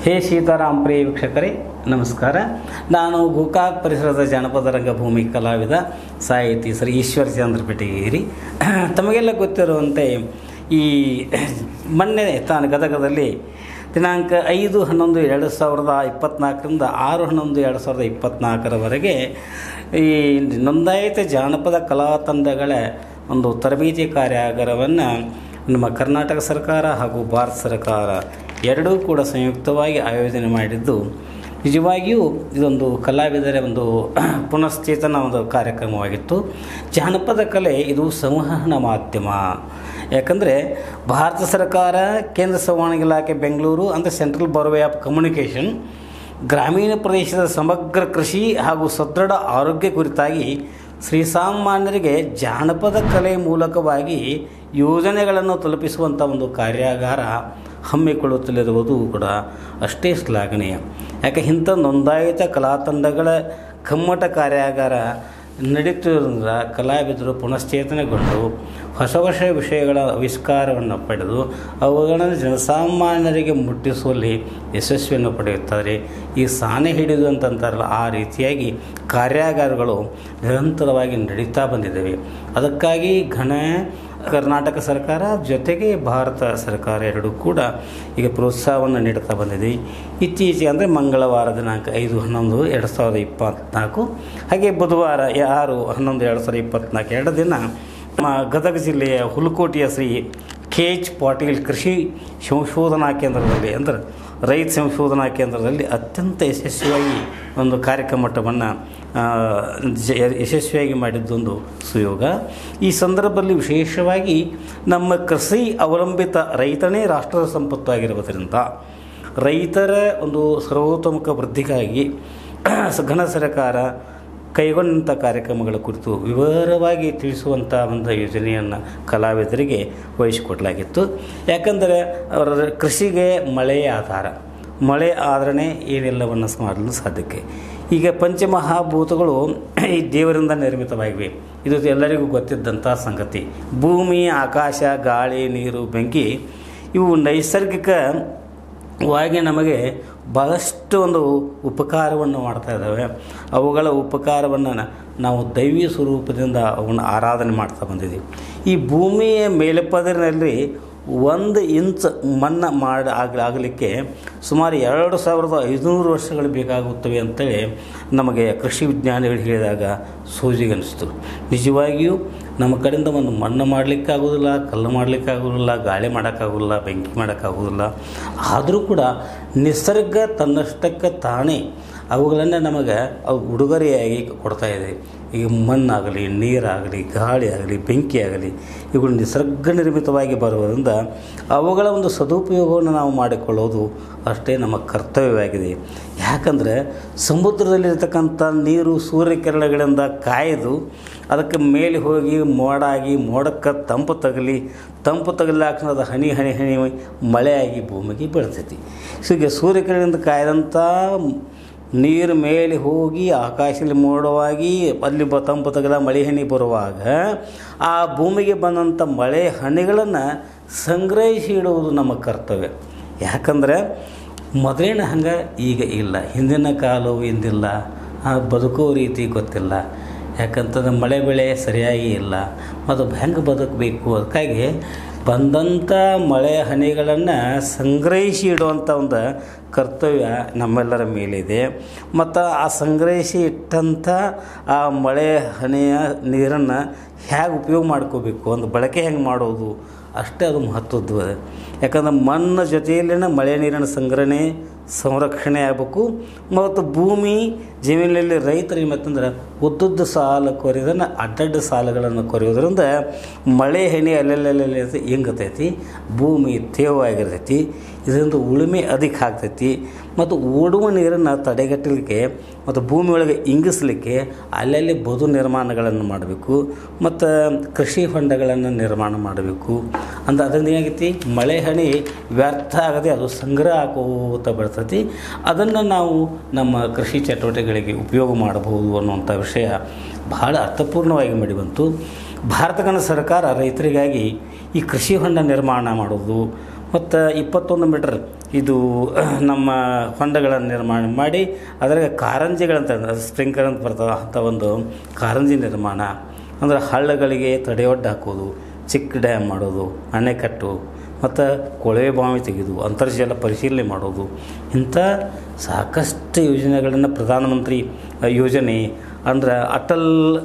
ಹೇ ಸೀತಾರಾಮ್ ಪ್ರಿಯ ವೀಕ್ಷಕರೇ ನಮಸ್ಕಾರ. ನಾನು ಗೋಕಾಕ್ ಪರಿಸರದ ಜಾನಪದ ರಂಗಭೂಮಿ ಕಲಾವಿದ ಸಾಹಿತಿ ಶ್ರೀ ಈಶ್ವರ ಚಂದ್ರ ಬೆಟಗೇರಿ. ತಮಗೆಲ್ಲ ಗೊತ್ತಿರುವಂತೆ ಈ ಮೊನ್ನೆ ಗದಗದಲ್ಲಿ ದಿನಾಂಕ 5/11/2024ರಿಂದ 6/11/2024 ಈ ನೋಂದಾಯಿತ ಜಾನಪದ ಕಲಾ ತಂಡಗಳ ಒಂದು ತರಬೇತಿ ಕಾರ್ಯಾಗಾರವನ್ನು ನಮ್ಮ ಕರ್ನಾಟಕ ಸರ್ಕಾರ ಹಾಗೂ ಭಾರತ ಸರ್ಕಾರ ಎರಡೂ ಕೂಡ ಸಂಯುಕ್ತವಾಗಿ ಆಯೋಜನೆ ಮಾಡಿದ್ದು, ನಿಜವಾಗಿಯೂ ಇದೊಂದು ಕಲಾವಿದರ ಒಂದು ಪುನಶ್ಚೇತನ ಒಂದು ಕಾರ್ಯಕ್ರಮವಾಗಿತ್ತು. ಜಾನಪದ ಕಲೆ ಇದು ಸಂವಹನ ಮಾಧ್ಯಮ. ಯಾಕಂದರೆ ಭಾರತ ಸರ್ಕಾರ, ಕೇಂದ್ರ ಸಂವಹನ ಇಲಾಖೆ ಬೆಂಗಳೂರು ಅಂದರೆ ಸೆಂಟ್ರಲ್ ಬ್ಯೂರೋ ಆಫ್ ಕಮ್ಯುನಿಕೇಷನ್, ಗ್ರಾಮೀಣ ಪ್ರದೇಶದ ಸಮಗ್ರ ಕೃಷಿ ಹಾಗೂ ಸದೃಢ ಆರೋಗ್ಯ ಕುರಿತಾಗಿ ಶ್ರೀಸಾಮಾನ್ಯರಿಗೆ ಜಾನಪದ ಕಲೆ ಮೂಲಕವಾಗಿ ಯೋಜನೆಗಳನ್ನು ತಲುಪಿಸುವಂಥ ಒಂದು ಕಾರ್ಯಾಗಾರ ಹಮ್ಮಿಕೊಳ್ಳುತ್ತಲಿರುವುದು ಕೂಡ ಅಷ್ಟೇ ಶ್ಲಾಘನೀಯ. ಯಾಕೆ ಇಂಥ ನೋಂದಾಯಿತ ಕಲಾ ತಂಡಗಳ ಕಮ್ಮಟ ಕಾರ್ಯಾಗಾರ ನಡೀತಿರೋದ್ರಿಂದ ಕಲಾವಿದರು ಪುನಶ್ಚೇತನಗೊಂಡು ಹೊಸ ವಿಷಯಗಳ ಆವಿಷ್ಕಾರವನ್ನು ಪಡೆದು ಅವುಗಳನ್ನು ಜನಸಾಮಾನ್ಯರಿಗೆ ಮುಟ್ಟಿಸುವಲ್ಲಿ ಯಶಸ್ವಿಯನ್ನು ಪಡೆಯುತ್ತಾರೆ. ಈ ಸಾನೆ ಹಿಡಿದು ಅಂತಂತಾರಲ್ಲ, ಆ ರೀತಿಯಾಗಿ ಕಾರ್ಯಾಗಾರಗಳು ನಿರಂತರವಾಗಿ ನಡೀತಾ ಬಂದಿದ್ದಾವೆ. ಅದಕ್ಕಾಗಿ ಕರ್ನಾಟಕ ಸರ್ಕಾರ ಜೊತೆಗೆ ಭಾರತ ಸರ್ಕಾರ ಎರಡೂ ಕೂಡ ಈಗ ಪ್ರೋತ್ಸಾಹವನ್ನು ನೀಡುತ್ತಾ ಬಂದಿದೆ. ಇತ್ತೀಚೆಗೆ ಅಂದರೆ ಮಂಗಳವಾರ ದಿನಾಂಕ 5/11/2024 ಹಾಗೆ ಬುಧವಾರ 6/11/2024 ಎರಡು ದಿನ ಗದಗ ಜಿಲ್ಲೆಯ ಹುಲಕೋಟೆಯ ಶ್ರೀ KH ಪಾಟೀಲ್ ಕೃಷಿ ಸಂಶೋಧನಾ ಕೇಂದ್ರದಲ್ಲಿ ಅಂದರೆ ರೈತ ಸಂಶೋಧನಾ ಕೇಂದ್ರದಲ್ಲಿ ಅತ್ಯಂತ ಯಶಸ್ವಿಯಾಗಿ ಒಂದು ಕಾರ್ಯಕ್ರಮವನ್ನು ಯಶಸ್ವಿಯಾಗಿ ಮಾಡಿದ್ದೊಂದು ಸುಯೋಗ. ಈ ಸಂದರ್ಭದಲ್ಲಿ ವಿಶೇಷವಾಗಿ ನಮ್ಮ ಕೃಷಿ ಅವಲಂಬಿತ ರೈತನೇ ರಾಷ್ಟ್ರದ ಸಂಪತ್ತಾಗಿರುವುದರಿಂದ ರೈತರ ಒಂದು ಸರ್ವತೋಮುಖ ವೃದ್ಧಿಗಾಗಿ ಘನ ಸರ್ಕಾರ ಕೈಗೊಂಡಂಥ ಕಾರ್ಯಕ್ರಮಗಳ ಕುರಿತು ವಿವರವಾಗಿ ತಿಳಿಸುವಂಥ ಒಂದು ಯೋಜನೆಯನ್ನು ಕಲಾವಿದರಿಗೆ ವಹಿಸಿಕೊಡಲಾಗಿತ್ತು. ಯಾಕಂದರೆ ಅವರ ಕೃಷಿಗೆ ಮಳೆಯ ಆಧಾರ, ಮಳೆ ಆದರೇ ಏನೆಲ್ಲವನ್ನು ಮಾಡಲು ಸಾಧ್ಯಕ್ಕೆ. ಈಗ ಪಂಚಮಹಾಭೂತಗಳು ಈ ದೇವರಿಂದ ನಿರ್ಮಿತವಾಗಿವೆ. ಇದು ಎಲ್ಲರಿಗೂ ಗೊತ್ತಿದ್ದಂಥ ಸಂಗತಿ. ಭೂಮಿ, ಆಕಾಶ, ಗಾಳಿ, ನೀರು, ಬೆಂಕಿ ಇವು ನೈಸರ್ಗಿಕವಾಗಿ ನಮಗೆ ಭಾಳಷ್ಟು ಒಂದು ಉಪಕಾರವನ್ನು ಮಾಡ್ತಾ ಇದ್ದಾವೆ. ಅವುಗಳ ಉಪಕಾರವನ್ನು ನಾವು ದೈವಿ ಸ್ವರೂಪದಿಂದ ಅವನ್ನು ಆರಾಧನೆ ಮಾಡ್ತಾ ಬಂದಿದ್ದೀವಿ. ಈ ಭೂಮಿಯ ಮೇಲ್ಪದರಿನಲ್ಲಿ 1 ಇಂಚ್ ಮಣ್ಣು ಆಗಲಿಕ್ಕೆ ಸುಮಾರು 2500 ವರ್ಷಗಳು ಬೇಕಾಗುತ್ತವೆ ಅಂತೇಳಿ ನಮಗೆ ಕೃಷಿ ವಿಜ್ಞಾನಿಗಳು ಹೇಳಿದಾಗ ಸೋಜಿಗನ್ನಿಸ್ತು. ನಿಜವಾಗಿಯೂ ನಮ್ಮ ಕಡೆಯಿಂದ ಒಂದು ಮಣ್ಣು ಮಾಡಲಿಕ್ಕಾಗೋದಿಲ್ಲ, ಕಲ್ಲು ಮಾಡಲಿಕ್ಕಾಗೋದಿಲ್ಲ, ಗಾಳಿ ಮಾಡೋಕ್ಕಾಗೋದಿಲ್ಲ, ಬೆಂಕಿ ಮಾಡೋಕ್ಕಾಗೋದಿಲ್ಲ. ಆದರೂ ಕೂಡ ನಿಸರ್ಗ ತನ್ನಷ್ಟಕ್ಕೆ ತಾನೇ ಅವುಗಳನ್ನು ನಮಗೆ ಉಡುಗೊರೆಯಾಗಿ ಕೊಡ್ತಾಯಿದೆ. ಈಗ ಮಣ್ಣಾಗಲಿ, ನೀರಾಗಲಿ, ಗಾಳಿ ಆಗಲಿ, ಬೆಂಕಿ ಆಗಲಿ ಇವುಗಳು ನಿಸರ್ಗ ನಿರ್ಮಿತವಾಗಿ ಬರುವುದರಿಂದ ಅವುಗಳ ಒಂದು ಸದುಪಯೋಗವನ್ನು ನಾವು ಮಾಡಿಕೊಳ್ಳೋದು ಅಷ್ಟೇ ನಮ್ಮ ಕರ್ತವ್ಯವಾಗಿದೆ. ಯಾಕಂದರೆ ಸಮುದ್ರದಲ್ಲಿರ್ತಕ್ಕಂಥ ನೀರು ಸೂರ್ಯಕಿರಣಗಳಿಂದ ಕಾಯ್ದು ಅದಕ್ಕೆ ಮೇಲೆ ಹೋಗಿ ಮೋಡಾಗಿ, ಮೋಡಕ್ಕೆ ತಂಪು ತಗಲಾಕ್ಷಣ ಅದು ಹನಿ ಮಳೆಯಾಗಿ ಭೂಮಿಗೆ ಬೀಳ್ತೈತಿ. ಸೊ ಈಗ ಸೂರ್ಯಕಿರಣದಿಂದ ಕಾಯ್ದಂಥ ನೀರು ಮೇಲೆ ಹೋಗಿ ಆಕಾಶದಲ್ಲಿ ಮೋಡವಾಗಿ ಅಲ್ಲಿ ತಂಪು ತಗಲ ಮಳೆ ಹನಿ ಬರುವಾಗ ಆ ಭೂಮಿಗೆ ಬಂದಂಥ ಮಳೆ ಹನಿಗಳನ್ನು ಸಂಗ್ರಹಿಸಿ ಇಡುವುದು ನಮ್ಮ ಕರ್ತವ್ಯ. ಯಾಕಂದರೆ ಮೊದಲಿನ ಹಂಗೆ ಈಗ ಇಲ್ಲ, ಹಿಂದಿನ ಕಾಲವು ಇಂದಿಲ್ಲ, ಬದುಕೋ ರೀತಿ ಗೊತ್ತಿಲ್ಲ. ಯಾಕಂತಂದ್ರೆ ಮಳೆ ಬೆಳೆ ಸರಿಯಾಗಿ ಇಲ್ಲ, ಮತ್ತು ಹೆಂಗೆ ಬದುಕಬೇಕು. ಅದಕ್ಕಾಗಿ ಬಂದಂಥ ಮಳೆ ಹನಿಗಳನ್ನು ಸಂಗ್ರಹಿಸಿ ಇಡುವಂಥ ಒಂದು ಕರ್ತವ್ಯ ನಮ್ಮೆಲ್ಲರ ಮೇಲಿದೆ. ಮತ್ತು ಆ ಸಂಗ್ರಹಿಸಿ ಇಟ್ಟಂಥ ಆ ಮಳೆ ಹನಿಯ ನೀರನ್ನು ಹೇಗೆ ಉಪಯೋಗ ಮಾಡ್ಕೋಬೇಕು, ಒಂದು ಬಳಕೆ ಹೆಂಗೆ ಮಾಡೋದು ಅಷ್ಟೇ ಅದು ಮಹತ್ವದ್ದು. ಯಾಕಂದ್ರೆ ಮಣ್ಣು ಜೊತೆಯಲ್ಲಿನ ಮಳೆ ನೀರಿನ ಸಂರಕ್ಷಣೆ ಆಗಬೇಕು. ಮತ್ತು ಭೂಮಿ ಜಮೀನಿನಲ್ಲಿ ರೈತರಿಗೆ ಮತ್ತಂದ್ರೆ ಉದ್ದುದ್ದ ಸಾಲು ಕೊರೆಯೋದನ್ನು ಅಡ್ಡಡ್ಡ ಸಾಲುಗಳನ್ನು ಕೊರೆಯೋದ್ರಿಂದ ಮಳೆ ಹನಿ ಅಲ್ಲೆಲ್ಲೆಲ್ಲಿ ಇಂಗತೈತಿ, ಭೂಮಿ ತೇವವಾಗಿರ್ತೈತಿ. ಇದರಿಂದ ಉಳುಮೆ ಅಧಿಕ ಆಗ್ತೈತಿ. ಮತ್ತು ಓಡುವ ನೀರನ್ನು ತಡೆಗಟ್ಟಲಿಕ್ಕೆ ಮತ್ತು ಭೂಮಿ ಒಳಗೆ ಇಂಗಿಸಲಿಕ್ಕೆ ಅಲ್ಲಲ್ಲಿ ಬದು ನಿರ್ಮಾಣಗಳನ್ನು ಮಾಡಬೇಕು. ಮತ್ತು ಕೃಷಿ ಹೊಂಡಗಳನ್ನು ನಿರ್ಮಾಣ ಮಾಡಬೇಕು. ಅಂದ್ರೆ ಅದರಿಂದ ಏನಾಗೈತಿ, ಮಳೆ ಹನಿ ವ್ಯರ್ಥ ಆಗದೆ ಅದು ಸಂಗ್ರಹ ಆಕೋತ ಬರ್ತೈತಿ. ಅದನ್ನು ನಾವು ನಮ್ಮ ಕೃಷಿ ಚಟುವಟಿಕೆಗಳಿಗೆ ಉಪಯೋಗ ಮಾಡಬಹುದು ಅನ್ನುವಂಥ ವಿಷಯ ಬಹಳ ಅರ್ಥಪೂರ್ಣವಾಗಿ ಬಂತು. ಭಾರತ ಸರ್ಕಾರ ರೈತರಿಗಾಗಿ ಈ ಕೃಷಿ ಹೊಂಡ ನಿರ್ಮಾಣ ಮಾಡೋದು ಮತ್ತು 21 ಮೀಟರ್ ಇದು ನಮ್ಮ ಹೊಂಡಗಳನ್ನು ನಿರ್ಮಾಣ ಮಾಡಿ ಅದರಾಗ ಕಾರಂಜಿಗಳಂತ ಸ್ಪ್ರಿಂಕ್ಲರ್ ಅಂತ ಬರ್ತಾವೆ ಅಂಥ ಒಂದು ಕಾರಂಜಿ ನಿರ್ಮಾಣ, ಅಂದರೆ ಹಳ್ಳಗಳಿಗೆ ತಡೆಯೊಡ್ಡು ಹಾಕೋದು, ಚಿಕ್ಕ ಡ್ಯಾಮ್ ಮಾಡೋದು, ಅಣೆಕಟ್ಟು ಮತ್ತು ಕೊಳವೆ ಬಾವಿ ತೆಗೆದು ಅಂತರ್ಜಲ ಪರಿಶೀಲನೆ ಮಾಡೋದು, ಇಂಥ ಸಾಕಷ್ಟು ಯೋಜನೆಗಳನ್ನು ಪ್ರಧಾನಮಂತ್ರಿ ಯೋಜನೆ ಅಂದ್ರೆ ಅಟಲ್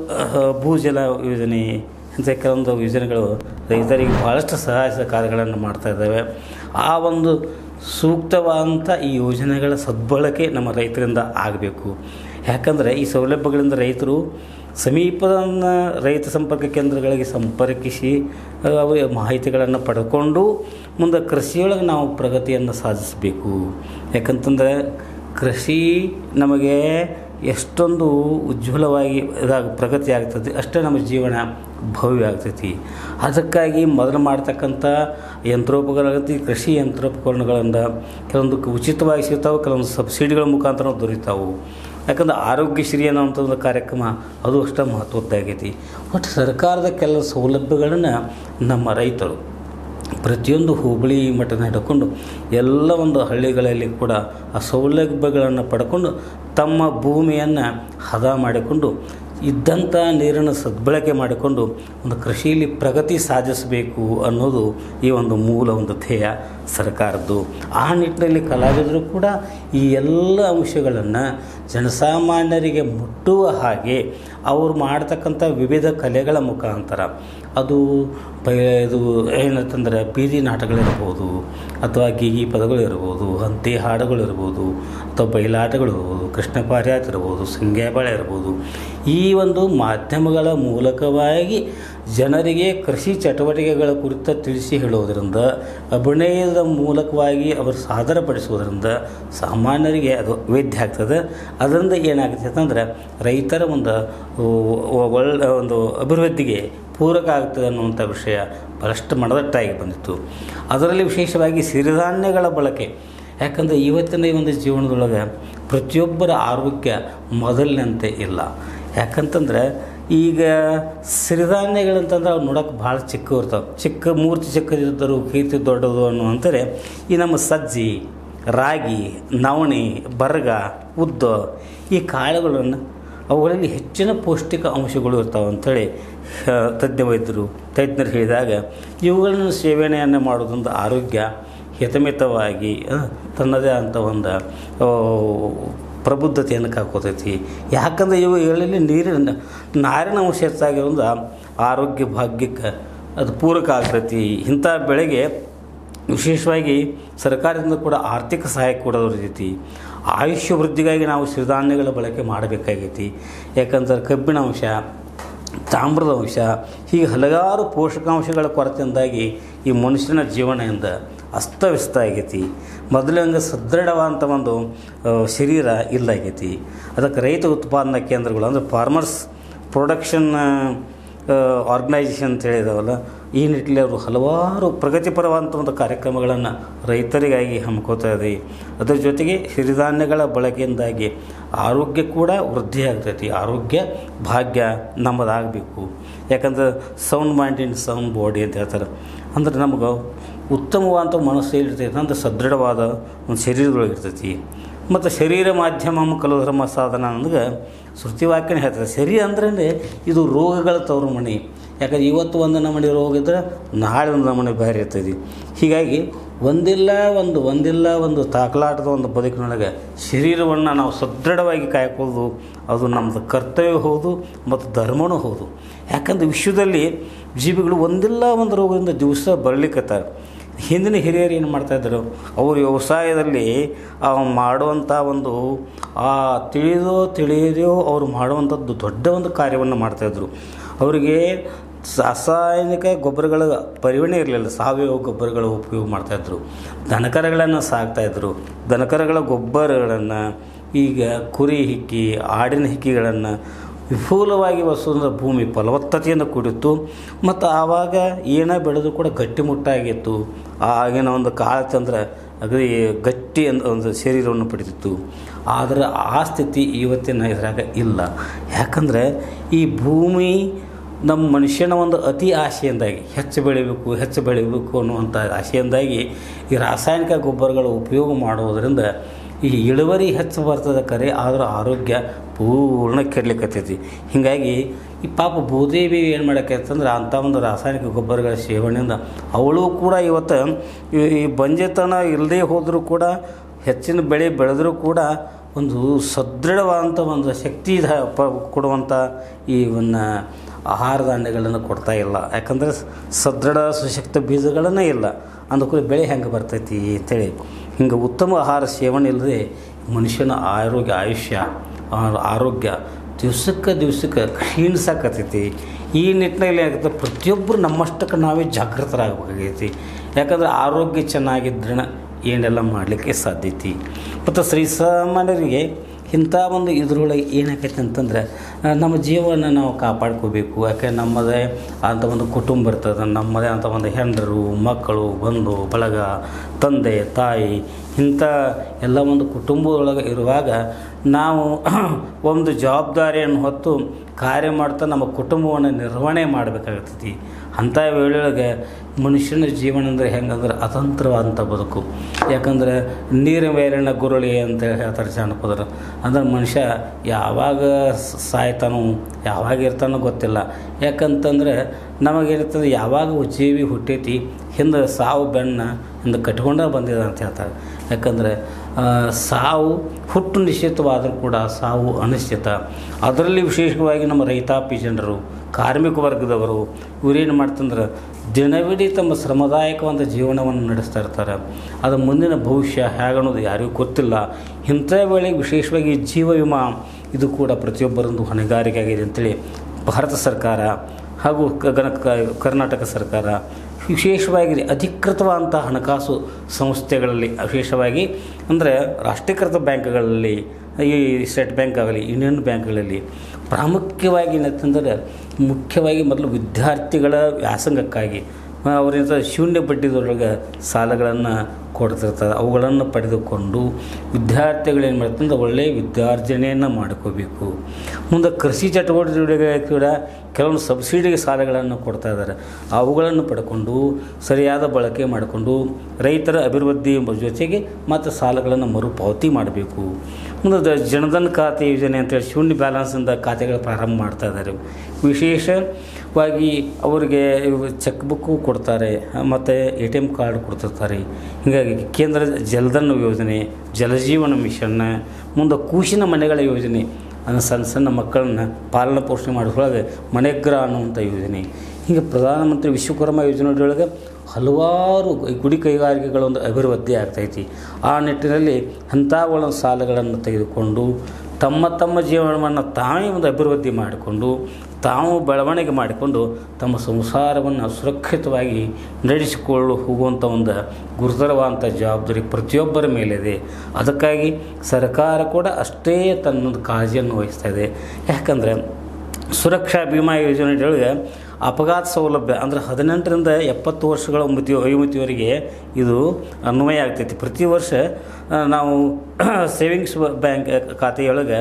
ಭೂಜಲ ಯೋಜನೆ ಇಂಥ ಕೆಲವೊಂದು ಯೋಜನೆಗಳು ರೈತರಿಗೆ ಭಾಳಷ್ಟು ಸಹಾಯ ಕಾರ್ಯಗಳನ್ನು ಮಾಡ್ತಾ ಇದ್ದಾವೆ. ಆ ಒಂದು ಸೂಕ್ತವಾದಂಥ ಈ ಯೋಜನೆಗಳ ಸದ್ಬಳಕೆ ನಮ್ಮ ರೈತರಿಂದ ಆಗಬೇಕು. ಯಾಕಂದರೆ ಈ ಸೌಲಭ್ಯಗಳಿಂದ ರೈತರು ಸಮೀಪದ ರೈತ ಸಂಪರ್ಕ ಕೇಂದ್ರಗಳಿಗೆ ಸಂಪರ್ಕಿಸಿ ಅವರ ಮಾಹಿತಿಗಳನ್ನು ಪಡ್ಕೊಂಡು ಮುಂದೆ ಕೃಷಿಯೊಳಗೆ ನಾವು ಪ್ರಗತಿಯನ್ನು ಸಾಧಿಸಬೇಕು. ಯಾಕಂತಂದರೆ ಕೃಷಿ ನಮಗೆ ಎಷ್ಟೊಂದು ಉಜ್ವಲವಾಗಿ ಪ್ರಗತಿ ಆಗ್ತದೆ, ಅಷ್ಟೇ ನಮ್ಮ ಜೀವನ ಭವ್ಯ ಆಗ್ತೈತಿ. ಅದಕ್ಕಾಗಿ ಮೊದಲು ಮಾಡ್ತಕ್ಕಂಥ ಯಂತ್ರೋಪಕರಣ ಕೃಷಿ ಯಂತ್ರೋಪಕರಣಗಳಿಂದ ಕೆಲವೊಂದು ಉಚಿತವಾಗಿ ಸಿಗ್ತಾವೆ, ಕೆಲವೊಂದು ಸಬ್ಸಿಡಿಗಳ ಮುಖಾಂತರ ದೊರೀತಾವೆ. ಯಾಕಂದ್ರೆ ಆರೋಗ್ಯಶ್ರೀ ಅನ್ನೋಂಥದ್ದು ಕಾರ್ಯಕ್ರಮ ಅದು ಅಷ್ಟೇ ಮಹತ್ವದ್ದಾಗೈತಿ. ಒಟ್ಟು ಸರ್ಕಾರದ ಕೆಲವು ಸೌಲಭ್ಯಗಳನ್ನು ನಮ್ಮ ರೈತರು ಪ್ರತಿಯೊಂದು ಹೋಬಳಿ ಮಟ್ಟನ ಹಿಡ್ಕೊಂಡು ಎಲ್ಲ ಒಂದು ಹಳ್ಳಿಗಳಲ್ಲಿ ಕೂಡ ಆ ಸೌಲಭ್ಯಗಳನ್ನು ಪಡ್ಕೊಂಡು ತಮ್ಮ ಭೂಮಿಯನ್ನು ಹದ ಮಾಡಿಕೊಂಡು ಇದ್ದಂಥ ನೀರನ್ನು ಸದ್ಬಳಕೆ ಮಾಡಿಕೊಂಡು ಒಂದು ಕೃಷಿಯಲ್ಲಿ ಪ್ರಗತಿ ಸಾಧಿಸಬೇಕು ಅನ್ನೋದು ಈ ಒಂದು ಮೂಲ ಒಂದು ಧ್ಯೇಯ ಸರ್ಕಾರದ್ದು. ಆ ನಿಟ್ಟಿನಲ್ಲಿ ಕಲಾವಿದರು ಕೂಡ ಈ ಎಲ್ಲ ಅಂಶಗಳನ್ನು ಜನಸಾಮಾನ್ಯರಿಗೆ ಮುಟ್ಟುವ ಹಾಗೆ ಅವರು ಮಾಡ್ತಕ್ಕಂಥ ವಿವಿಧ ಕಲೆಗಳ ಮುಖಾಂತರ ಅದು ಇದು ಏನಂತಂದರೆ ಬೀದಿ ನಾಟಗಳಿರ್ಬೋದು, ಅಥವಾ ಗೀಗಿ ಪದಗಳಿರ್ಬೋದು, ಹಂತಿ ಹಾಡುಗಳಿರ್ಬೋದು, ಅಥವಾ ಬಯಲಾಟಗಳಿರ್ಬೋದು, ಕೃಷ್ಣ ಪಾರ್ಯಾತ್ ಇರ್ಬೋದು, ಸಂಗ್ಯಾಬಾಳೆ ಇರ್ಬೋದು, ಈ ಒಂದು ಮಾಧ್ಯಮಗಳ ಮೂಲಕವಾಗಿ ಜನರಿಗೆ ಕೃಷಿ ಚಟುವಟಿಕೆಗಳ ಕುರಿತು ತಿಳಿಸಿ ಹೇಳುವುದರಿಂದ, ಅಭಿನಯದ ಮೂಲಕವಾಗಿ ಅವರು ಸಾದರಪಡಿಸುವುದರಿಂದ ಸಾಮಾನ್ಯರಿಗೆ ಅದು ವೇದ್ಯ ಆಗ್ತದೆ. ಅದರಿಂದ ಏನಾಗ್ತದೆ ಅಂತಂದರೆ ರೈತರ ಒಳ್ಳೆ ಒಂದು ಅಭಿವೃದ್ಧಿಗೆ ಪೂರಕ ಆಗ್ತದೆ ಅನ್ನುವಂಥ ವಿಷಯ ಬಹಳಷ್ಟು ಮನದಟ್ಟಾಗಿ ಬಂದಿತ್ತು. ಅದರಲ್ಲಿ ವಿಶೇಷವಾಗಿ ಸಿರಿಧಾನ್ಯಗಳ ಬಳಕೆ. ಯಾಕಂದರೆ ಇವತ್ತಿನ ಈ ಒಂದು ಜೀವನದೊಳಗೆ ಪ್ರತಿಯೊಬ್ಬರ ಆರೋಗ್ಯ ಮೊದಲಿನಂತೆ ಇಲ್ಲ. ಯಾಕಂತಂದರೆ ಈಗ ಸಿರಿಧಾನ್ಯಗಳಂತಂದ್ರೆ ಅವ್ರು ನೋಡೋಕೆ ಭಾಳ ಚಿಕ್ಕ ಇರ್ತಾವೆ, ಚಿಕ್ಕ ಮೂರ್ತಿ ಚಿಕ್ಕದಿದ್ದರು ಕೀರ್ತಿ ದೊಡ್ಡದು ಅನ್ನುವಂತಾರೆ. ಈ ನಮ್ಮ ಸಜ್ಜಿ, ರಾಗಿ, ನವಣೆ, ಬರಗ, ಉದ್ದ ಈ ಕಾಳುಗಳನ್ನು ಅವುಗಳಲ್ಲಿ ಹೆಚ್ಚಿನ ಪೌಷ್ಟಿಕ ಅಂಶಗಳು ಇರ್ತಾವೆ ಅಂಥೇಳಿ ತಜ್ಞರು ಹೇಳಿದಾಗ ಇವುಗಳನ್ನು ಸೇವನೆಯನ್ನು ಮಾಡೋದ್ರಿಂದ ಆರೋಗ್ಯ ಹಿತಮಿತವಾಗಿ ತನ್ನದೇ ಅಂತ ಒಂದು ಪ್ರಬುದ್ಧತೆಯನ್ನು ಕಾಕೋತೈತಿ. ಯಾಕಂದರೆ ಇವುಗಳಲ್ಲಿ ನಾರಿನ ಅಂಶ ಹೆಚ್ಚಾಗಿರೋದ್ರಿಂದ ಆರೋಗ್ಯ ಭಾಗ್ಯಕ್ಕೆ ಅದು ಪೂರಕ ಆಗ್ತೈತಿ. ಇಂಥ ಬೆಳೆಗೆ ವಿಶೇಷವಾಗಿ ಸರ್ಕಾರದಿಂದ ಕೂಡ ಆರ್ಥಿಕ ಸಹಾಯ ಕೂಡ ದೊರೆತೈತಿ. ಆಯುಷ್ಯ ವೃದ್ಧಿಗಾಗಿ ನಾವು ಸಿರಿಧಾನ್ಯಗಳ ಬಳಕೆ ಮಾಡಬೇಕಾಗೈತಿ. ಯಾಕಂದ್ರೆ ಕಬ್ಬಿಣ ಅಂಶ, ತಾಮ್ರದ ಅಂಶ, ಹೀಗೆ ಹಲವಾರು ಪೋಷಕಾಂಶಗಳ ಕೊರತೆಯಿಂದಾಗಿ ಈ ಮನುಷ್ಯನ ಜೀವನದಿಂದ ಅಸ್ತವ್ಯಸ್ತ ಆಗೈತಿ. ಮೊದಲಂಗೆ ಸದೃಢವಾದಂಥ ಒಂದು ಶರೀರ ಇಲ್ಲಾಗೈತಿ. ಅದಕ್ಕೆ ರೈತ ಉತ್ಪಾದನಾ ಕೇಂದ್ರಗಳು ಅಂದರೆ ಫಾರ್ಮರ್ಸ್ ಪ್ರೊಡಕ್ಷನ್ ಆರ್ಗನೈಜೇಷನ್ ಅಂತ ಹೇಳಿದಾವಲ್ಲ, ಈ ನಿಟ್ಟಿನಲ್ಲಿ ಅವರು ಹಲವಾರು ಪ್ರಗತಿಪರವಾದಂಥ ಒಂದು ಕಾರ್ಯಕ್ರಮಗಳನ್ನು ರೈತರಿಗಾಗಿ ಹಮ್ಮಿಕೋತಾ ಇದೆ. ಅದರ ಜೊತೆಗೆ ಸಿರಿಧಾನ್ಯಗಳ ಬಳಕೆಯಿಂದಾಗಿ ಆರೋಗ್ಯ ಕೂಡ ವೃದ್ಧಿ ಆಗ್ತೈತಿ. ಆರೋಗ್ಯ ಭಾಗ್ಯ ನಮ್ಮದಾಗಬೇಕು. ಯಾಕಂದ್ರೆ sound mind in sound body ಅಂತ ಹೇಳ್ತಾರೆ. ಅಂದ್ರೆ ನಮಗೆ ಉತ್ತಮವಾದಂಥ ಮನಸ್ಸು ಇರ್ತೈತೆ ಅಂದರೆ ಸದೃಢವಾದ ಒಂದು ಶರೀರದೊಳಗಿರ್ತೈತಿ. ಮತ್ತು ಶರೀರ ಮಾಧ್ಯಮ ಕಲು ಧರ್ಮ ಸಾಧನ ಅನ್ನೋದು ಶ್ರುತಿವಾಕ್ಯನೇ ಹೇಳ್ತದೆ. ಶರೀರ ಅಂದ್ರೆ ಇದು ರೋಗಗಳ ತವರು ಮಣಿ. ಯಾಕಂದ್ರೆ ಇವತ್ತು ಒಂದು ನಮೂನೆ ರೋಗ ಇದ್ದರೆ ನಾಳೆ ಒಂದು ನಮೂನೆ ಬೇರೆ ಇರ್ತದೆ. ಹೀಗಾಗಿ ಒಂದಿಲ್ಲ ಒಂದು ತಾಕಲಾಟದ ಒಂದು ಬದುಕಿನೊಳಗೆ ಶರೀರವನ್ನು ನಾವು ಸದೃಢವಾಗಿ ಕಾಯ್ಕೊಳ್ಳೋದು ಅದು ನಮ್ಮದು ಕರ್ತವ್ಯ ಹೌದು ಮತ್ತು ಧರ್ಮವೂ ಹೌದು. ಯಾಕಂದ್ರೆ ವಿಶ್ವದಲ್ಲಿ ಜೀವಿಗಳು ಒಂದಿಲ್ಲ ಒಂದು ರೋಗದಿಂದ ದಿವಸ ಬರಲಿಕ್ಕತ್ತಾರೆ. ಹಿಂದಿನ ಹಿರಿಯರು ಏನು ಮಾಡ್ತಾಯಿದ್ರು, ಅವರು ವ್ಯವಸಾಯದಲ್ಲಿ ಮಾಡುವಂಥ ಒಂದು ತಿಳಿಯದೋ ಅವರು ಮಾಡುವಂಥದ್ದು ದೊಡ್ಡ ಒಂದು ಕಾರ್ಯವನ್ನು ಮಾಡ್ತಾಯಿದ್ರು. ಅವರಿಗೆ ರಾಸಾಯನಿಕ ಗೊಬ್ಬರಗಳ ಪರಿವಣೆ ಇರಲಿಲ್ಲ, ಸಾವಯವ ಗೊಬ್ಬರಗಳ ಉಪಯೋಗ ಮಾಡ್ತಾಯಿದ್ರು. ದನಕರಗಳನ್ನು ಸಾಕ್ತಾಯಿದ್ರು. ದನಕರಗಳ ಗೊಬ್ಬರಗಳನ್ನು ಈಗ ಕುರಿ ಹಿಕ್ಕಿ, ಆಡಿನ ಹಿಕ್ಕಿಗಳನ್ನು ವಿಪುಲವಾಗಿ ಬಳಸೋದ್ರಿಂದ ಭೂಮಿ ಫಲವತ್ತತೆಯಿಂದ ಕೂಡಿತ್ತು. ಮತ್ತು ಆವಾಗ ಏನೇ ಬೆಳೆದು ಕೂಡ ಗಟ್ಟಿಮುಟ್ಟಾಗಿತ್ತು. ಆಗಿನ ಒಂದು ಕಾಳ ತಂದ್ರೆ ಅಗದಿ ಗಟ್ಟಿ ಒಂದು ಶರೀರವನ್ನು ಪಡೆದಿತ್ತು. ಆದರೆ ಆ ಸ್ಥಿತಿ ಇವತ್ತಿನ ಇದ್ರಾಗ ಇಲ್ಲ. ಯಾಕಂದರೆ ಈ ಭೂಮಿ ನಮ್ಮ ಮನುಷ್ಯನ ಒಂದು ಅತಿ ಆಸೆಯಿಂದಾಗಿ ಹೆಚ್ಚು ಬೆಳಿಬೇಕು ಅನ್ನುವಂಥ ಆಸೆಯಿಂದಾಗಿ ಈ ರಾಸಾಯನಿಕ ಗೊಬ್ಬರಗಳ ಉಪಯೋಗ ಮಾಡುವುದರಿಂದ ಈ ಇಳುವರಿ ಹೆಚ್ಚು ಬರ್ತದೆ ಕರೆ, ಆದ್ರೆ ಆರೋಗ್ಯ ಪೂರ್ಣ ಕೆಡಲಿಕ್ಕತ್ತೈತಿ. ಹೀಗಾಗಿ ಈ ಪಾಪ ಭೂದೇವಿ ಏನು ಮಾಡಕ್ಕಂತಂದ್ರೆ ಅಂಥ ಒಂದು ರಾಸಾಯನಿಕ ಗೊಬ್ಬರಗಳ ಸೇವನೆಯಿಂದ ಅವಳು ಕೂಡ ಇವತ್ತು ಈ ಬಂಜೆತನ ಇಲ್ಲದೇ ಹೋದರೂ ಕೂಡ ಹೆಚ್ಚಿನ ಬೆಳೆ ಬೆಳೆದರೂ ಕೂಡ ಒಂದು ಸದೃಢವಾದಂಥ ಒಂದು ಶಕ್ತಿ ಕೊಡುವಂಥ ಈ ಒಂದು ಆಹಾರ ಧಾನ್ಯಗಳನ್ನು ಕೊಡ್ತಾ ಇಲ್ಲ. ಯಾಕಂದರೆ ಸದೃಢ ಸುಶಕ್ತ ಬೀಜಗಳನ್ನೇ ಇಲ್ಲ, ಅಂದಕ್ಕೂ ಬೆಳೆ ಹೆಂಗೆ ಬರ್ತೈತಿ ಅಂತೇಳಿ. ಹಿಂಗೆ ಉತ್ತಮ ಆಹಾರ ಸೇವನೆ ಇಲ್ಲದೆ ಮನುಷ್ಯನ ಆರೋಗ್ಯ ದಿವಸಕ್ಕೆ ಕ್ಷೀಣಿಸಕತ್ತೈತಿ. ಈ ನಿಟ್ಟಿನಲ್ಲಿ ಏನಾಗುತ್ತೆ, ಪ್ರತಿಯೊಬ್ಬರು ನಮ್ಮಷ್ಟಕ್ಕೆ ನಾವೇ ಜಾಗೃತರಾಗಬೇಕಾಗೈತಿ. ಯಾಕಂದರೆ ಆರೋಗ್ಯ ಚೆನ್ನಾಗಿದ್ರೆ ಏನೆಲ್ಲ ಮಾಡಲಿಕ್ಕೆ ಸಾಧ್ಯತೆ. ಮತ್ತು ಶ್ರೀಸಾಮಾನ್ಯರಿಗೆ ಇಂಥ ಒಂದು ಇದ್ರೊಳಗೆ ಏನಾಕೈತೆ ಅಂತಂದ್ರೆ ನಮ್ಮ ಜೀವನ ನಾವು ಕಾಪಾಡ್ಕೋಬೇಕು. ಯಾಕೆ ನಮ್ಮದೇ ಅಂಥ ಒಂದು ಕುಟುಂಬ ಇರ್ತದೆ, ನಮ್ಮದೇ ಅಂಥ ಒಂದು ಹೆಂಡರು ಮಕ್ಕಳು ಬಂಧು ಬಳಗ ತಂದೆ ತಾಯಿ ಇಂಥ ಎಲ್ಲ ಒಂದು ಕುಟುಂಬದೊಳಗೆ ಇರುವಾಗ ನಾವು ಒಂದು ಜವಾಬ್ದಾರಿಯನ್ನು ಹೊತ್ತು ಕಾರ್ಯ ಮಾಡ್ತಾ ನಮ್ಮ ಕುಟುಂಬವನ್ನು ನಿರ್ವಹಣೆ ಮಾಡಬೇಕಾಗ್ತೈತಿ. ಅಂಥ ವೇಳೆಯೊಳಗೆ ಮನುಷ್ಯನ ಜೀವನ ಅಂದರೆ ಹೆಂಗಂದ್ರೆ ಅತಂತ್ರವಾದಂಥ ಬದುಕು. ಯಾಕಂದರೆ ನೀರಿನ ಮೇಲಿನ ಗುರುಳಿ ಅಂತ ಹೇಳ್ತಾರೆ ಜಾನಪದರು. ಅಂದ್ರೆ ಮನುಷ್ಯ ಯಾವಾಗ ಸಾಯ್ತಾನೋ ಯಾವಾಗ ಇರ್ತಾನೋ ಗೊತ್ತಿಲ್ಲ. ಯಾಕಂತಂದರೆ ನಮಗೇನಿರ್ತದೆ, ಯಾವಾಗ ಜೀವಿ ಹುಟ್ಟೈತಿ ಹಿಂದೆ ಸಾವು ಬೆನ್ನ ಹಿಂದೆ ಕಟ್ಕೊಂಡೇ ಬಂದಿದೆ ಅಂತ ಹೇಳ್ತಾರೆ. ಯಾಕಂದರೆ ಸಾವು ಹುಟ್ಟು ನಿಶ್ಚಿತವಾದರೂ ಕೂಡ ಸಾವು ಅನಿಶ್ಚಿತ. ಅದರಲ್ಲಿ ವಿಶೇಷವಾಗಿ ನಮ್ಮ ರೈತಾಪಿ ಜನರು, ಕಾರ್ಮಿಕ ವರ್ಗದವರು ಇವರೇನು ಮಾಡ್ತಂದ್ರೆ ದಿನವಿಡೀ ತಮ್ಮ ಶ್ರಮದಾಯಕವಾದ ಜೀವನವನ್ನು ನಡೆಸ್ತಾ ಇರ್ತಾರೆ. ಅದು ಮುಂದಿನ ಭವಿಷ್ಯ ಹೇಗನ್ನೋದು ಯಾರಿಗೂ ಗೊತ್ತಿಲ್ಲ. ಇಂಥ ವೇಳೆಗೆ ವಿಶೇಷವಾಗಿ ಜೀವ ವಿಮಾ ಇದು ಕೂಡ ಪ್ರತಿಯೊಬ್ಬರೊಂದು ಹೊಣೆಗಾರಿಕೆ ಆಗಿದೆ ಅಂತೇಳಿ ಭಾರತ ಸರ್ಕಾರ ಹಾಗೂ ಕರ್ನಾಟಕ ಸರ್ಕಾರ ವಿಶೇಷವಾಗಿ ಅಧಿಕೃತವಾದಂಥ ಹಣಕಾಸು ಸಂಸ್ಥೆಗಳಲ್ಲಿ, ವಿಶೇಷವಾಗಿ ಅಂದರೆ ರಾಷ್ಟ್ರೀಕೃತ ಬ್ಯಾಂಕ್ಗಳಲ್ಲಿ, ಈ ಸ್ಟೇಟ್ ಬ್ಯಾಂಕ್ ಆಗಲಿ ಯೂನಿಯನ್ ಬ್ಯಾಂಕ್ಗಳಲ್ಲಿ ಪ್ರಾಮುಖ್ಯವಾಗಿ ಏನಂತಂದರೆ ಮುಖ್ಯವಾಗಿ ಮೊದಲು ವಿದ್ಯಾರ್ಥಿಗಳ ವ್ಯಾಸಂಗಕ್ಕಾಗಿ ಅವರಿಂದ ಶೂನ್ಯ ಬಡ್ಡಿದೊಳಗೆ ಸಾಲಗಳನ್ನು ಕೊಡ್ತಿರ್ತಾರೆ. ಅವುಗಳನ್ನು ಪಡೆದುಕೊಂಡು ವಿದ್ಯಾರ್ಥಿಗಳೇನು ಮಾಡ್ತಂದ್ರೆ ಒಳ್ಳೆಯ ವಿದ್ಯಾರ್ಜನೆಯನ್ನು ಮಾಡ್ಕೋಬೇಕು. ಮುಂದೆ ಕೃಷಿ ಚಟುವಟಿಕೆಗಳಿಗೆ ಕೂಡ ಕೆಲವೊಂದು ಸಬ್ಸಿಡಿಗೆ ಸಾಲಗಳನ್ನು ಕೊಡ್ತಾ ಇದ್ದಾರೆ. ಅವುಗಳನ್ನು ಪಡ್ಕೊಂಡು ಸರಿಯಾದ ಬಳಕೆ ಮಾಡಿಕೊಂಡು ರೈತರ ಅಭಿವೃದ್ಧಿ ಜೊತೆಗೆ ಮತ್ತು ಸಾಲಗಳನ್ನು ಮರುಪಾವತಿ ಮಾಡಬೇಕು. ಮುಂದೆ ಜನಧನ್ ಖಾತೆ ಯೋಜನೆ ಅಂತೇಳಿ ಶೂನ್ಯ ಬ್ಯಾಲೆನ್ಸಿಂದ ಖಾತೆಗಳು ಪ್ರಾರಂಭ ಮಾಡ್ತಾ ಇದ್ದಾರೆ. ವಿಶೇಷವಾಗಿ ಅವರಿಗೆ ಚೆಕ್ ಬುಕ್ಕು ಕೊಡ್ತಾರೆ ಮತ್ತು ATM ಕಾರ್ಡ್ ಕೊಡ್ತಿರ್ತಾರೆ. ಹೀಗಾಗಿ ಕೇಂದ್ರ ಜಲಧನ್ ಯೋಜನೆ, ಜಲಜೀವನ ಮಿಷನ್, ಮುಂದೆ ಕೂಸಿನ ಮನೆಗಳ ಯೋಜನೆ, ಸಣ್ಣ ಮಕ್ಕಳನ್ನ ಪಾಲನಾ ಪೋಷಣೆ ಮಾಡೋದ್ರೊಳಗೆ ಮನೆಗ್ರಹ ಅನ್ನುವಂಥ ಯೋಜನೆ, ಹೀಗೆ ಪ್ರಧಾನಮಂತ್ರಿ ವಿಶ್ವಕರ್ಮ ಯೋಜನೆಯೊಳಗೆ ಹಲವಾರು ಗುಡಿ ಕೈಗಾರಿಕೆಗಳೊಂದು ಅಭಿವೃದ್ಧಿ ಆಗ್ತೈತಿ. ಆ ನಿಟ್ಟಿನಲ್ಲಿ ಅಂಥ ಒಂದೊಂದು ಸಾಲಗಳನ್ನು ತೆಗೆದುಕೊಂಡು ತಮ್ಮ ಜೀವನವನ್ನು ತಾವೇ ಒಂದು ಅಭಿವೃದ್ಧಿ ಮಾಡಿಕೊಂಡು ತಾವು ಬೆಳವಣಿಗೆ ಮಾಡಿಕೊಂಡು ತಮ್ಮ ಸಂಸಾರವನ್ನು ಸುರಕ್ಷಿತವಾಗಿ ನಡೆಸಿಕೊಳ್ಳು ಹೋಗುವಂಥ ಒಂದು ಗುರುತರವಾದಂಥ ಜವಾಬ್ದಾರಿ ಪ್ರತಿಯೊಬ್ಬರ ಮೇಲಿದೆ. ಅದಕ್ಕಾಗಿ ಸರ್ಕಾರ ಕೂಡ ಅಷ್ಟೇ ತನ್ನೊಂದು ಕಾಳಜಿಯನ್ನು ವಹಿಸ್ತಾ ಇದೆ. ಯಾಕಂದರೆ ಸುರಕ್ಷಾ ವಿಮಾ ಯೋಜನೆಯೊಳಗೆ ಅಪಘಾತ ಸೌಲಭ್ಯ ಅಂದರೆ 18ರಿಂದ 70 ವರ್ಷಗಳ ವಯೋಮಿತಿಯವರಿಗೆ ಇದು ಅನ್ವಯ ಆಗ್ತೈತಿ. ಪ್ರತಿ ವರ್ಷ ನಾವು ಸೇವಿಂಗ್ಸ್ ಬ್ಯಾಂಕ್ ಖಾತೆಯೊಳಗೆ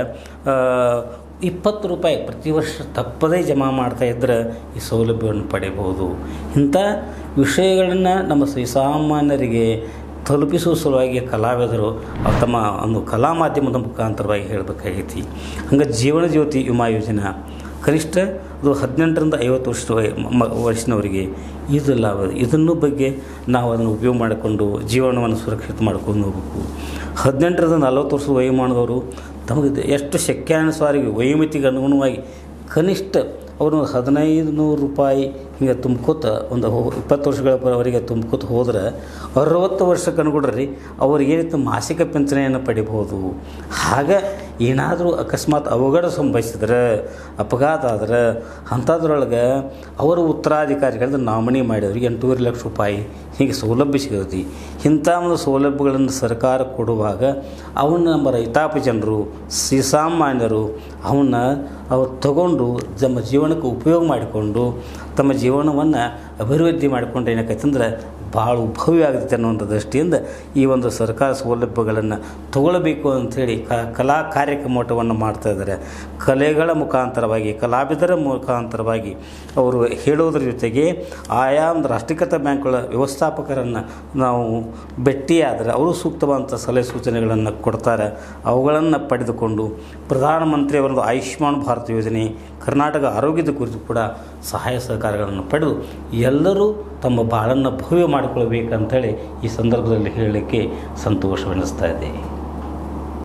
20 ರೂಪಾಯಿ ಪ್ರತಿ ವರ್ಷ ತಪ್ಪದೇ ಜಮಾ ಮಾಡ್ತಾ ಇದ್ದರೆ ಈ ಸೌಲಭ್ಯವನ್ನು ಪಡೆಯಬಹುದು. ಇಂಥ ವಿಷಯಗಳನ್ನು ನಮ್ಮ ಶ್ರೀಸಾಮಾನ್ಯರಿಗೆ ತಲುಪಿಸುವ ಸಲುವಾಗಿ ಕಲಾವಿದರು ತಮ್ಮ ಒಂದು ಕಲಾ ಮಾಧ್ಯಮದ ಮುಖಾಂತರವಾಗಿ ಹೇಳಬೇಕಾಗೈತಿ. ಹಂಗೆ ಜೀವನ ಜ್ಯೋತಿ ವಿಮಾ ಯೋಜನೆ ಕನಿಷ್ಠ ಅದು 18ರಿಂದ 50 ವರ್ಷದವರಿಗೆ ಇದು ಲಾಭ. ಇದನ್ನು ಬಗ್ಗೆ ನಾವು ಅದನ್ನು ಉಪಯೋಗ ಮಾಡಿಕೊಂಡು ಜೀವನವನ್ನು ಸುರಕ್ಷಿತ ಮಾಡ್ಕೊಂಡು ಹೋಗಬೇಕು. 18ರಿಂದ 40 ವರ್ಷದ ವಯೋಮಾನದವರು ತಮಗೆ ಎಷ್ಟು ಶಕ್ಯಾನುಸಾರಿಗೆ ವಯೋಮಿತಿಗೆ ಅನುಗುಣವಾಗಿ ಕನಿಷ್ಠ ಅವರು 1500 ರೂಪಾಯಿ ಹಿಂಗೆ ತುಂಬ್ಕೋತ ಒಂದು 20 ವರ್ಷಗಳವರೆಗೆ ತುಂಬ್ಕೋತ ಹೋದ್ರೆ 60 ವರ್ಷಕ್ಕೆ ಅನುಗುಣ್ರಿ ಅವ್ರಿಗೇನಿತ್ತು ಮಾಸಿಕ ಪಿಂಚಣಿಯನ್ನು ಪಡಿಬೋದು. ಹಾಗೆ ಏನಾದರೂ ಅಕಸ್ಮಾತ್ ಅವಘಡ ಸಂಭವಿಸಿದ್ರೆ, ಅಪಘಾತ ಆದ್ರೆ ಅಂಥದ್ರೊಳಗೆ ಅವರು ಉತ್ತರಾಧಿಕಾರಿಗಳಿಂದ ನಾಮಿನಿ ಮಾಡಿದವ್ರಿಗೆ 8.5 ಲಕ್ಷ ರೂಪಾಯಿ ಹೀಗೆ ಸೌಲಭ್ಯ ಸಿಗತಿ. ಇಂಥ ಒಂದು ಸೌಲಭ್ಯಗಳನ್ನು ಸರ್ಕಾರ ಕೊಡುವಾಗ ಅವನ್ನ ನಮ್ಮ ರೈತಾಪಿ ಜನರು, ಶ್ರೀಸಾಮಾನ್ಯರು ಅವನ್ನ ಅವ್ರು ತಗೊಂಡು ತಮ್ಮ ಜೀವನಕ್ಕೆ ಉಪಯೋಗ ಮಾಡಿಕೊಂಡು ತಮ್ಮ ಜೀವನವನ್ನು ಅಭಿವೃದ್ಧಿ ಮಾಡಿಕೊಂಡು ಏನಾಕೈತಂದ್ರೆ ಭಾಳ ಭವ್ಯ ಆಗುತ್ತೆ ಅನ್ನುವಂಥ ದೃಷ್ಟಿಯಿಂದ ಈ ಒಂದು ಸರ್ಕಾರ ಸೌಲಭ್ಯಗಳನ್ನು ತಗೊಳ್ಬೇಕು ಅಂಥೇಳಿ ಕಲಾ ಕಾರ್ಯಕ್ರಮವನ್ನು ಮಾಡ್ತಾ ಇದ್ದಾರೆ. ಕಲೆಗಳ ಮುಖಾಂತರವಾಗಿ, ಕಲಾವಿದರ ಮುಖಾಂತರವಾಗಿ ಅವರು ಹೇಳೋದ್ರ ಜೊತೆಗೆ ಆಯಾ ಒಂದು ರಾಷ್ಟ್ರೀಕೃತ ಬ್ಯಾಂಕ್ಗಳ ವ್ಯವಸ್ಥಾಪಕರನ್ನು ನಾವು ಭೇಟಿಯಾದರೆ ಅವರು ಸೂಕ್ತವಾದಂಥ ಸಲಹೆ ಸೂಚನೆಗಳನ್ನು ಕೊಡ್ತಾರೆ. ಅವುಗಳನ್ನು ಪಡೆದುಕೊಂಡು ಪ್ರಧಾನಮಂತ್ರಿಯವರದ್ದು ಆಯುಷ್ಮಾನ್ ಭಾರತ್ ಯೋಜನೆ, ಕರ್ನಾಟಕ ಆರೋಗ್ಯದ ಕುರಿತು ಕೂಡ ಸಹಾಯ ಸಹಕಾರಗಳನ್ನು ಪಡೆದು ಎಲ್ಲರೂ ತಮ್ಮ ಬಾಳನ್ನು ಭವ್ಯ ಮಾಡಿಕೊಳ್ಬೇಕಂತೇಳಿ ಈ ಸಂದರ್ಭದಲ್ಲಿ ಹೇಳಲಿಕ್ಕೆ ಸಂತೋಷವೆನಿಸ್ತಾ ಇದೆ.